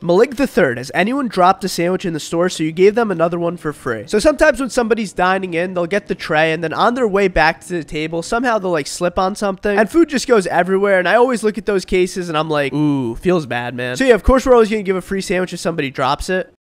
Malik the third. Has anyone dropped a sandwich in the store, so you gave them another one for free? So sometimes when somebody's dining in, they'll get the tray, and then on their way back to the table, somehow they'll like slip on something, and food just goes everywhere. And I always look at those cases, and I'm like, ooh, feels bad, man. So yeah, of course we're always gonna give a free sandwich if somebody drops it.